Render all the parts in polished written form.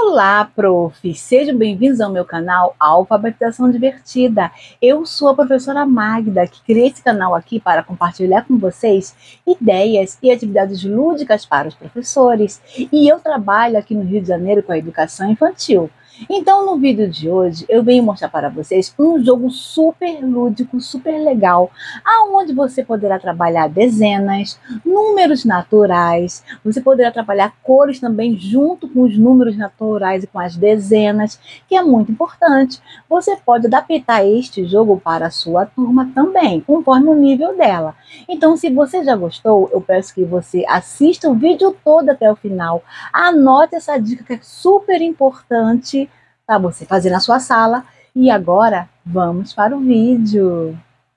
Olá, prof! Sejam bem-vindos ao meu canal Alfabetização Divertida. Eu sou a professora Magda, que criei esse canal aqui para compartilhar com vocês ideias e atividades lúdicas para os professores. E eu trabalho aqui no Rio de Janeiro com a educação infantil. Então, no vídeo de hoje, eu venho mostrar para vocês um jogo super lúdico, super legal, aonde você poderá trabalhar dezenas, números naturais, você poderá trabalhar cores também junto com os números naturais e com as dezenas, que é muito importante. Você pode adaptar este jogo para a sua turma também, conforme o nível dela. Então, se você já gostou, eu peço que você assista o vídeo todo até o final. Anote essa dica que é super importante para você fazer na sua sala. E agora, vamos para o vídeo.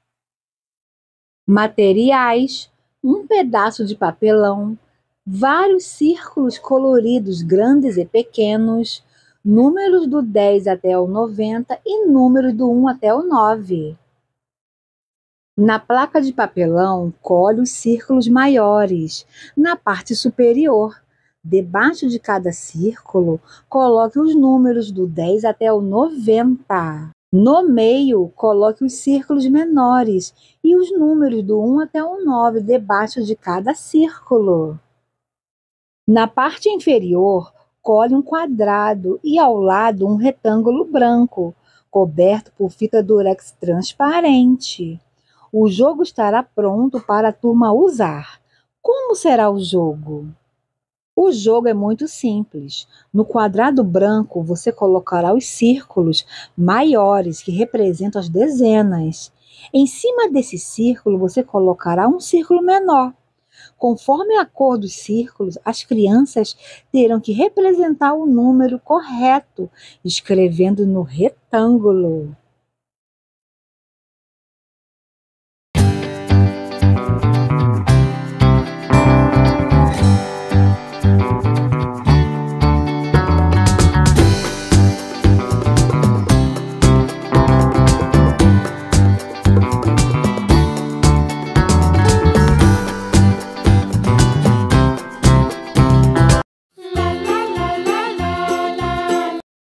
Materiais: um pedaço de papelão, vários círculos coloridos grandes e pequenos, números do 10 até o 90 e números do 1 até o 9. Na placa de papelão, colhe os círculos maiores, na parte superior. Debaixo de cada círculo, coloque os números do 10 até o 90. No meio, coloque os círculos menores e os números do 1 até o 9 debaixo de cada círculo. Na parte inferior, colhe um quadrado e ao lado um retângulo branco, coberto por fita durex transparente. O jogo estará pronto para a turma usar. Como será o jogo? O jogo é muito simples. No quadrado branco, você colocará os círculos maiores, que representam as dezenas. Em cima desse círculo, você colocará um círculo menor. Conforme a cor dos círculos, as crianças terão que representar o número correto, escrevendo no retângulo.